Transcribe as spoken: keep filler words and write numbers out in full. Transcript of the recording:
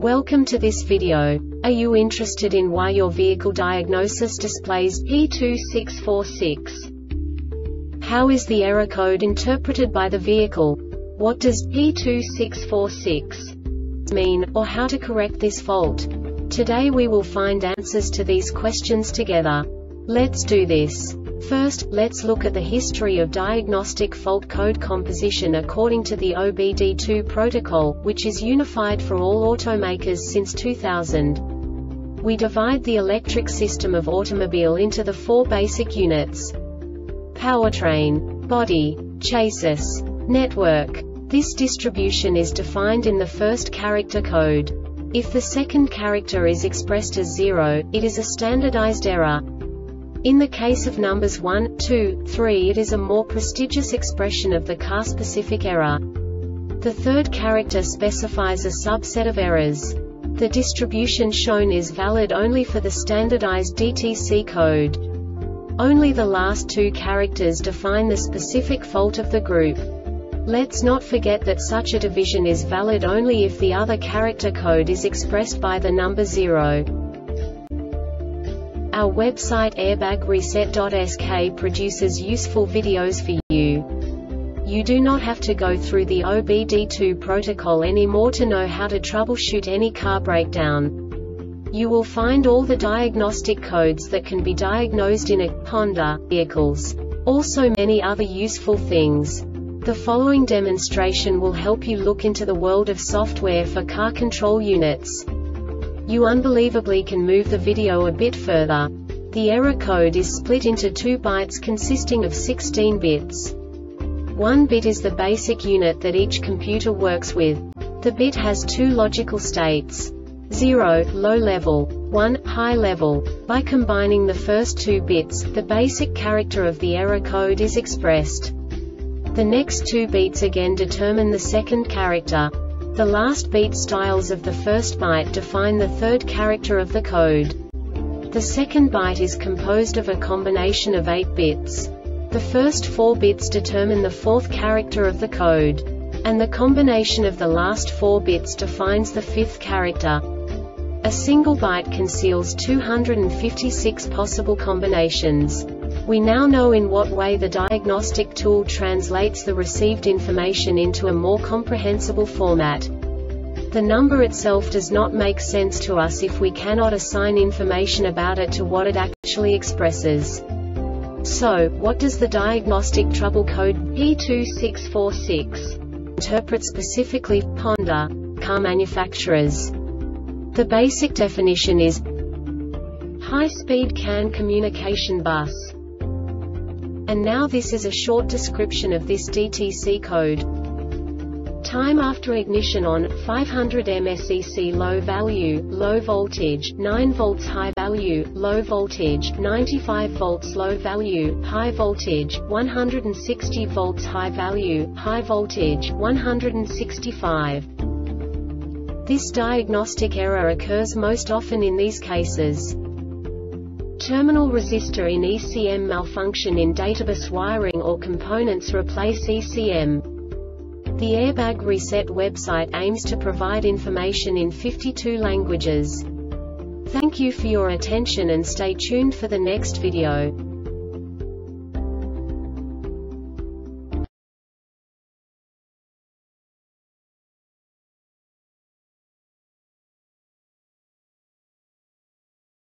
Welcome to this video. Are you interested in why your vehicle diagnosis displays P two six four six? How is the error code interpreted by the vehicle? What does P two six four six mean, or how to correct this fault? Today we will find answers to these questions together. Let's do this. First, let's look at the history of diagnostic fault code composition according to the O B D two protocol, which is unified for all automakers since two thousand. We divide the electric system of automobile into the four basic units: powertrain, body, chassis, network. This distribution is defined in the first character code. If the second character is expressed as zero, it is a standardized error. In the case of numbers one, two, three, it is a more prestigious expression of the car-specific error. The third character specifies a subset of errors. The distribution shown is valid only for the standardized D T C code. Only the last two characters define the specific fault of the group. Let's not forget that such a division is valid only if the other character code is expressed by the number zero. Our website airbag reset dot S K produces useful videos for you. You do not have to go through the O B D two protocol anymore to know how to troubleshoot any car breakdown. You will find all the diagnostic codes that can be diagnosed in a Honda vehicles. Also many other useful things. The following demonstration will help you look into the world of software for car control units. You unbelievably can move the video a bit further. The error code is split into two bytes consisting of sixteen bits. One bit is the basic unit that each computer works with. The bit has two logical states: zero, low level, one, high level. By combining the first two bits, the basic character of the error code is expressed. The next two bits again determine the second character. The last beat styles of the first byte define the third character of the code. The second byte is composed of a combination of eight bits. The first four bits determine the fourth character of the code. And the combination of the last four bits defines the fifth character. A single byte conceals two hundred fifty-six possible combinations. We now know in what way the diagnostic tool translates the received information into a more comprehensible format. The number itself does not make sense to us if we cannot assign information about it to what it actually expresses. So, what does the diagnostic trouble code P two six four six interpret specifically for Honda car manufacturers? The basic definition is high-speed C A N communication bus. And now this is a short description of this D T C code. Time after ignition on, five hundred milliamperes low value, low voltage, nine volts high value, low voltage, ninety-five volts low value, high voltage, one hundred sixty volts high value, high voltage, one hundred sixty-five. This diagnostic error occurs most often in these cases: terminal resistor in E C M malfunction in databus wiring or components replace E C M. The Airbag Reset website aims to provide information in fifty-two languages. Thank you for your attention and stay tuned for the next video.